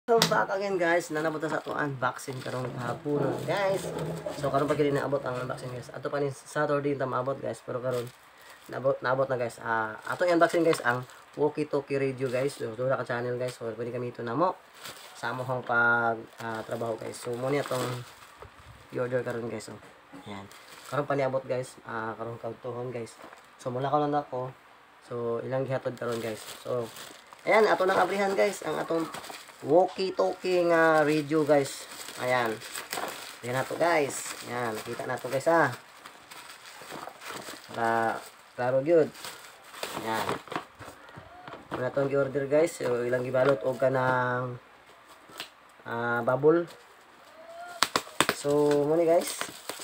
Welcome back again guys. Nanabot na sa atong unboxing karong hapunon guys. So karon pa gid naabot ang unboxing guys. Ato pa ni Saturday ta maabot guys, pero karon naabot na guys. Ato unboxing guys ang Walkie Talkie Radio guys. So dura ka channel guys. So pwede kami ito namo sa among pag trabaho guys. So mo ni atong i-order karon guys. So ayan. Karon pa niabot guys. Karon kautuhon guys. So mula ko lang ako. So ilang gihatod karon guys. So ayan, ato nang abrihan guys ang atong walkie-talkie nga radio guys. Ayan. Ayan na to guys. Ayan, nakita na to guys Para klaro gyud. Ayan. Muna itong gi-order guys. So, ilang gibalot o kanang bubble. So, muna guys.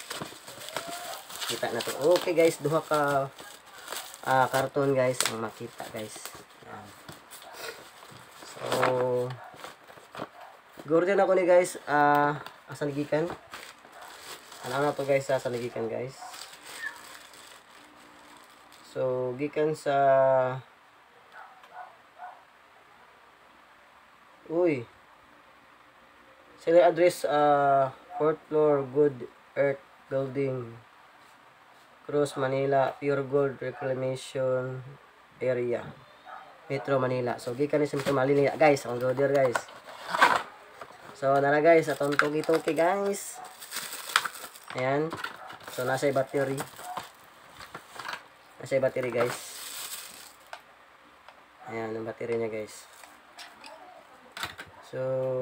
Kita na to. Okay guys, duha ka karton guys ang makita guys. Ayan. So, order na ko ni guys, asa nagikan. Ano na to guys, asa nagikan guys. So, gikan sa sila address 4th floor Good Earth Building, Cruz, Manila, Pure Gold Reclamation Area, Metro Manila. So, gikan ni Metro Manila guys, ang order guys. So, nara guys, atong tuki-tuki guys. Ayan. So, nasa battery. Nasa battery guys. Ayan, ang battery niya guys. So,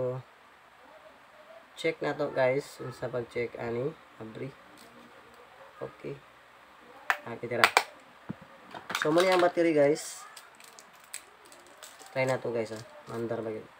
check na to guys. Sa pag-check, ani, abri. Okay. Kitira. So, muna yung battery guys. Try na to guys, mandar ba yun?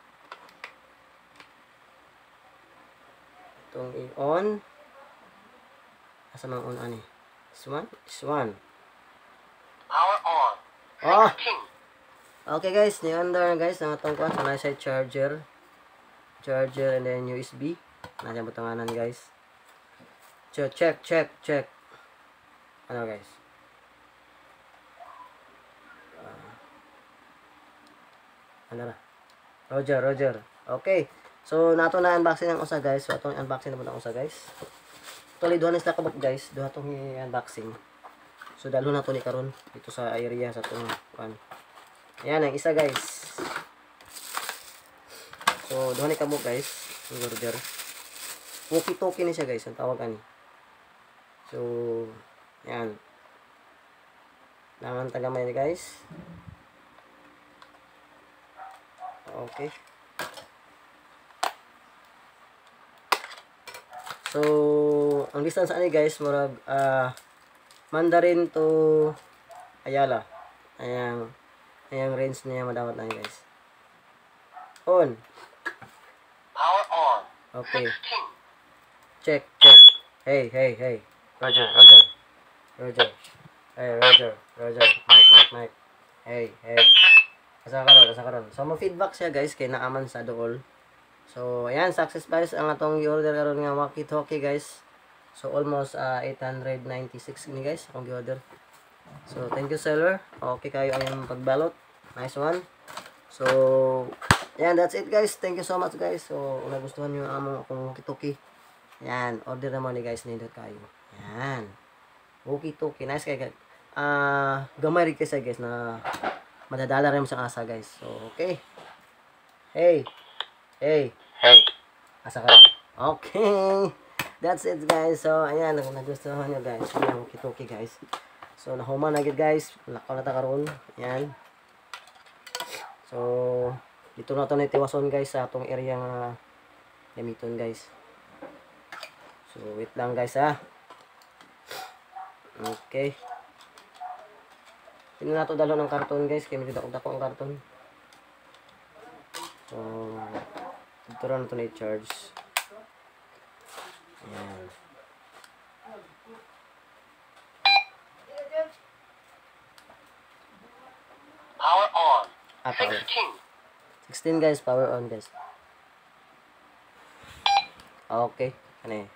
Itong i-on. Asa mang on ani? This one. Power on. Oh! Okay guys, ni-under guys ang atong kuan. So, nasa charger. Charger and then USB. Nasa butanganan guys. Check. Ano guys? Ano na? Roger. Okay. So, nato na unboxing ang usa guys. So, atong unboxing na muna ang usa guys. Tuloy duha na sila kabuk guys. Duha itong unboxing. So, dalo na to ni karon dito sa area sa itong kuan. Ayan, ang isa guys. So, duha ni kabuk guys. Ang order. Walkie-talkie ni siya guys. Ang tawag ani. So, ayan. Langan tagamay ni guys. Okay. So, ang distance ani guys, murag Mandarin to Ayala. Ayang range niya madawat na guys. On. Power on. Okay. 16. Check. Hey. Roger. Hey, Roger. Mike. Hey. Asa karon. So, mo-feedback siya guys kay naaman sa dool. So, ayan, success guys ang atong i-order karon nga walkie-talkie guys. So, almost 896 ni guys akong i-order. So, thank you seller. Okay kayo ang pagbalot. Nice one. So, ayan, that's it guys. Thank you so much guys. So, kung nagustuhan nyo ang akong walkie-talkie, ayan, order naman ni guys nindot kayo. Ayan. Walkie-talkie. Nice kayo guys. Gamay rin kasi guys na madadala rin sa asa guys. So, okay. Hey. Asa ka rin. Okay. That's it guys. So, ayan. Kung nagustuhan nyo guys. Yung walkie-talkie guys. So, nahuman na gid guys. Lakaw na ta karon. Ayan. So, dito na ito na itiwason guys sa atong area nga gamiton guys. So, wait lang guys Okay. Hindi na ito dalo ng karton guys. Kaya medyo dako ang karton. So, dito na ito na i-charge. Ayan. Power on. Power. 16. 16 guys. Power on guys. Okay. Ano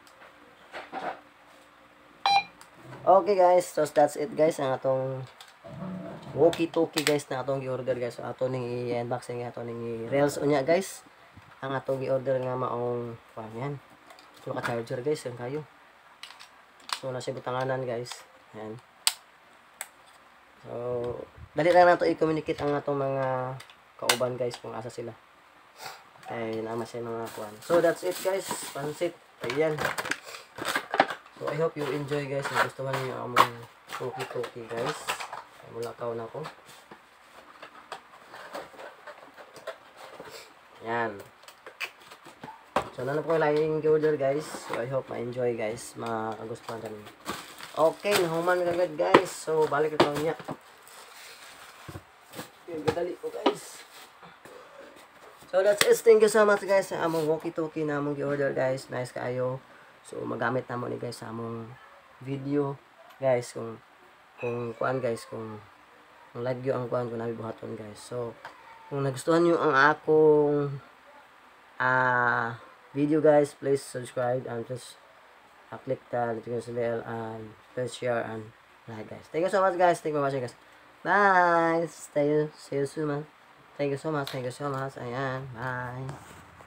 Okay guys. So, that's it guys. Ang atong walkie-talkie guys na atong i-order guys. So ato ning i-unboxing ato ning i-reels unya guys. ang atong i-order nga maong kuan yan. So ka charger guys, yan kayo. So nasa butanganan guys. Yan. So dali lang nato i-communicate ang atong mga kauban guys kung asa sila. Ay naman siya mga kuan. So that's it guys, pansit. Ayan. So I hope you enjoy guys. Nagustuhan niyo ang among tuki-tuki guys. Ay mulakaw na ko. Yan. So na po yung order guys. So I hope ma-enjoy guys. Makagustuhan kami. Okay, nahuman kagad guys. So balik ito niya. Okay, gadali ko guys. So that's it. Thank you so much guys sa among walkie-talkie na among gi-order guys. Nice kaayo. So magamit na mo ni guys sa among video guys kung kuan guys kung like yo ang kuan kung nabi buhaton guys. So kung nagustuhan niyo ang akong video guys, please subscribe and please click the notification bell and please share and like guys. Thank you so much guys. Thank you for watching guys. Bye. See you soon man. Thank you so much. Thank you so much. Ayan. Bye.